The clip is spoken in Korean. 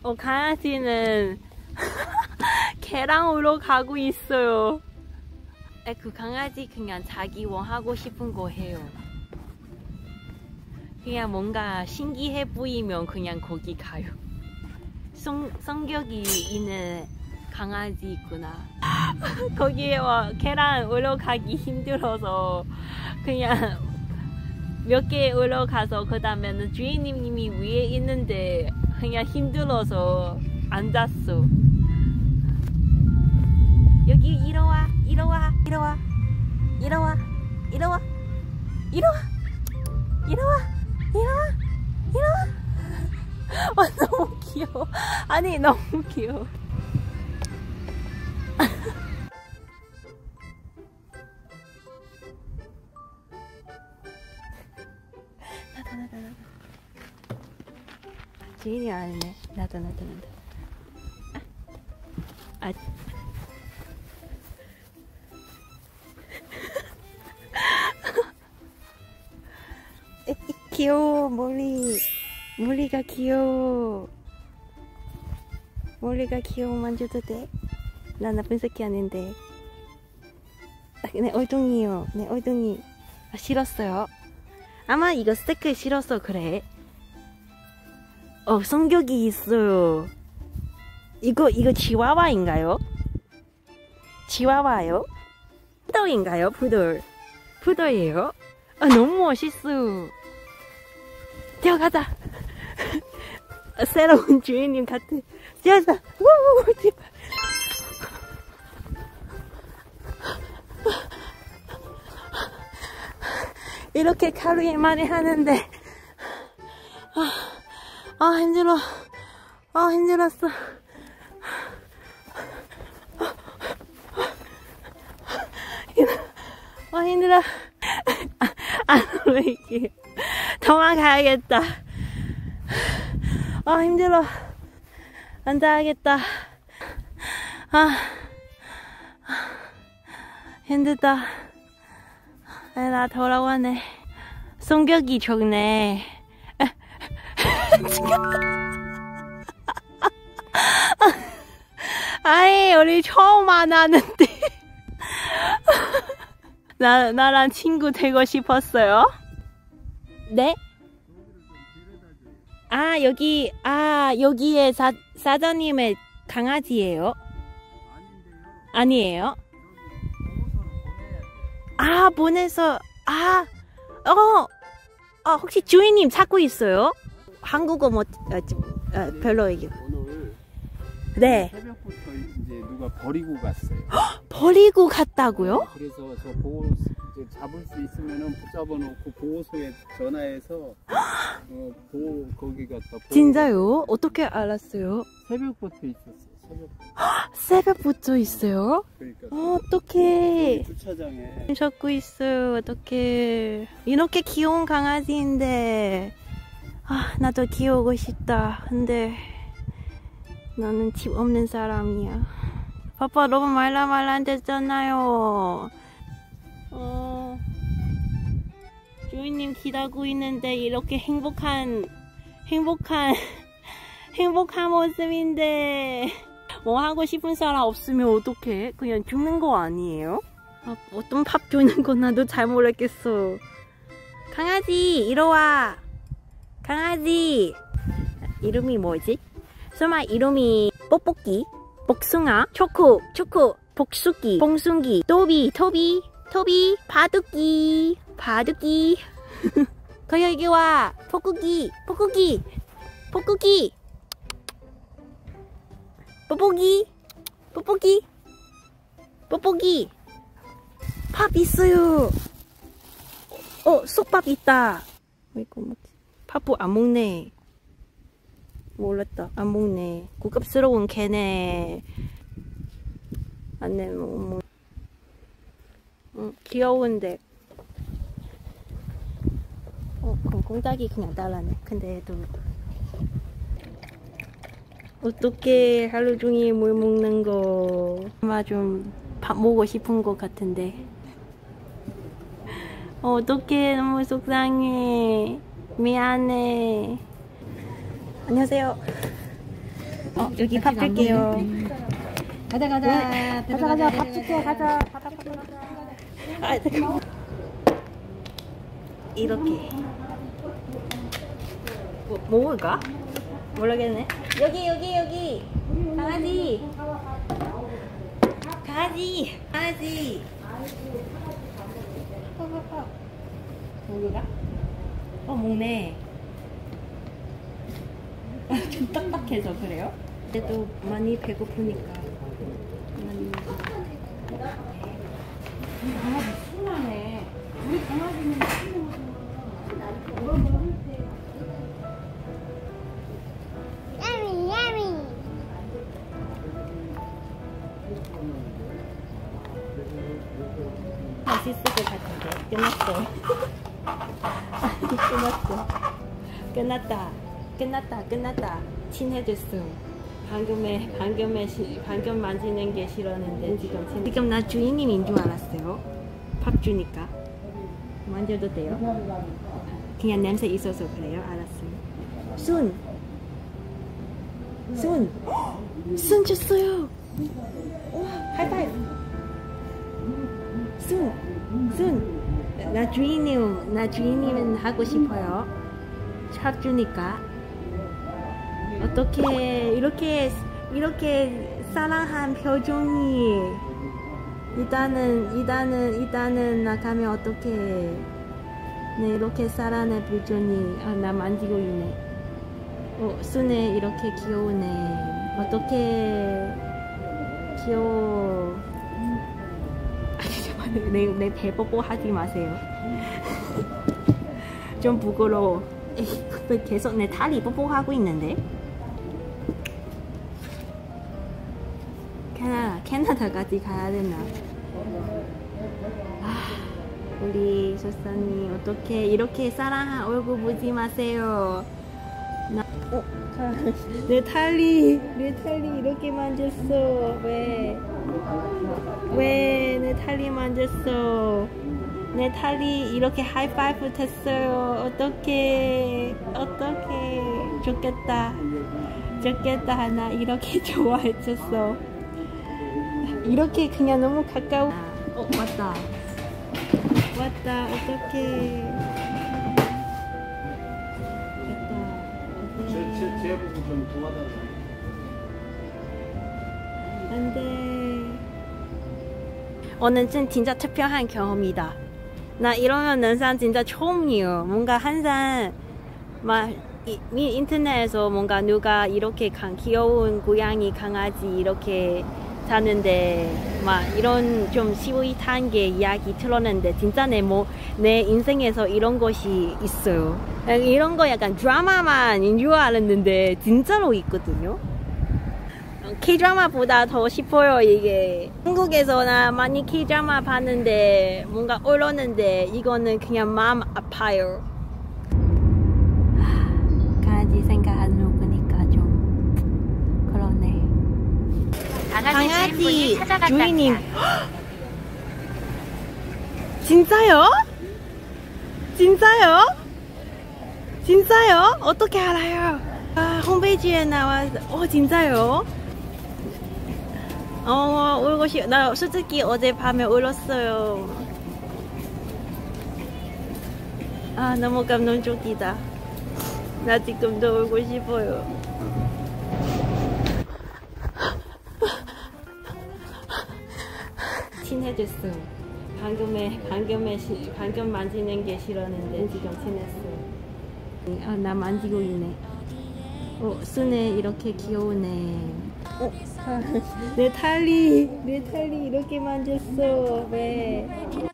강아지는 개랑으로 가고 있어요. 그 강아지 그냥 자기 원하고 싶은 거 해요. 그냥 뭔가 신기해 보이면 그냥 거기 가요. 성격이 있는 강아지 있구나. 거기에 걔랑 올라가기 힘들어서 그냥 몇 개 올라가서 그 다음에는 주인님이 위에 있는데 그냥 힘들어서 앉았어. 여기 이리와, 이리와, 이리와, 이리와, 이리와, 이리와, 이리와, 이리와, 이리와. 너무 귀여워. 아니 너무 귀여워. 나도. 주인이 아니네. 나도. 아. 귀여워. 머리가 귀여워. 머리가 귀여워. 만져도 돼? 나 나쁜 새끼 아닌데. 네, 얼둥이요. 네, 얼둥이. 싫었어요. 아마 이거 스테이크 싫어서 그래. 성격이 있어요. 이거 치와와인가요? 치와와요? 푸들인가요? 푸들이에요? 너무 멋있어. 뛰어가자. 새로운 주인님 같은. 뛰어서. 이렇게 하루에 많이 하는데 힘들어. 힘들었어. 힘들어. 안 올라갈게요. 도망가야겠다. 힘들어. 앉아야겠다. 힘들다. 나 돌아왔네. 성격이 좋네. 아이, 우리 처음 만나는데. 나랑 친구 되고 싶었어요? 네? 여기에 사장님의 강아지예요? 아니에요? 보내서, 혹시 주인님 찾고 있어요? 한국어 별로예요. 오늘 네. 새벽부터 이제 누가 버리고 갔어요. 버리고 갔다고요? 그래서 저 이제 잡을 수 있으면은 붙잡아놓고 보호소에 전화해서 거기 갔다. 진짜요? 어떻게 알았어요? 새벽부터 있었어요. 새벽부터 있어요? 그러니까. 어떡해. 주차장에 찾고 있어요. 어떡해. 이렇게 귀여운 강아지인데. 나도 키우고 싶다. 근데 나는 집 없는 사람이야. 파파 너무 말랑말랑했잖아요. 주인님 기다리고 있는데 이렇게 행복한 모습인데 뭐 하고 싶은 사람 없으면 어떡해? 그냥 죽는 거 아니에요? 어떤 밥 주는 건 나도 잘 모르겠어. 강아지 이리와. 강아지 이름이 뭐지? 설마 이름이 뽁뽁이? 복숭아? 초코 복숭기 봉숭기 토비 바둑기 거 여기 와. 뽁뽁이 뽁뽁이 밥 있어요. 쑥밥 있다. 이거 뭐지? 파프 안 먹네. 몰랐다. 안 먹네. 고급스러운 개네. 안네 뭐. 귀여운데. 그럼 공작이 그냥 달라네. 근데도 어떻게 하루 종일 물 먹는 거 아마 좀 밥 먹고 싶은 것 같은데. 어떡해. 너무 속상해. 미안해. 안녕하세요. 여기 밥 줄게요. 가자 밥 줄게 가자. 아, 잠깐만. 이렇게 뭐 먹을까? 모르겠네. 여기 강아지 먹을까? 먹네. 좀 딱딱해서 그래요? 그래도 많이 배고프니까 강아지 순하네. 우리 강아지는 맛있을 것 같은데. 끝났어. 끝났다. 친해졌어. 방금 만지는 게 싫었는데 지금 나 주인님인 줄 알았어요. 밥 주니까 만져도 돼요? 그냥 냄새 있어서 그래요. 알았어요. 순 줬어요. 와, 하이파이브. 순. 나 주인님은 하고 싶어요. 밥 주니까. 어떻게 이렇게 사랑한 표정이 일단은 나가면 어떻게 네 이렇게 사랑의 표정이 나 만지고 있네. 순에 이렇게 귀여우네. 어떻게 귀여워. 내 배 뽀뽀 하지 마세요. 좀 부끄러워. 계속 내 다리 뽀뽀하고 있는데. 캐나다까지 가야 되나? 우리 조사님 어떻게 이렇게 사랑한 얼굴 보지 마세요. 내 다리 이렇게 만졌어. 왜 내 다리 만졌어? 내 다리 이렇게 하이파이브 했어요. 어떡해. 좋겠다. 나 이렇게 좋아했었어. 이렇게 그냥 너무 가까워. 왔다. 어떡해. 제 부분 좀 도와달라. 안돼. 오늘은 진짜 특별한 경험이다. 나 이런 영상 진짜 처음이에요. 뭔가 항상 막 인터넷에서 뭔가 누가 이렇게 귀여운 고양이 강아지 이렇게 사는데 막 이런 좀 스윗한 게 이야기 들었는데 진짜 내 인생에서 이런 것이 있어요. 이런 거 약간 드라마만인 줄 알았는데 진짜로 있거든요. K-드라마보다 더 싶어요. 이게 한국에서 나 많이 K-드라마 봤는데 뭔가 어려웠는데 이거는 그냥 마음 아파요. 강아지 생각하는 거 보니까 좀 그러네. 강아지 주인님. 진짜요? 어떻게 알아요? 홈페이지에 나와서 진짜요? 울고 싶. 나 솔직히 어젯밤에 울었어요. 너무 감동적이다. 나 지금도 울고 싶어요. 친해졌어. 방금 만지는 게 싫었는데 지금 친했어. 나 만지고 있네. 순에 이렇게 귀여우네. 내 다리 이렇게 만졌어. 왜?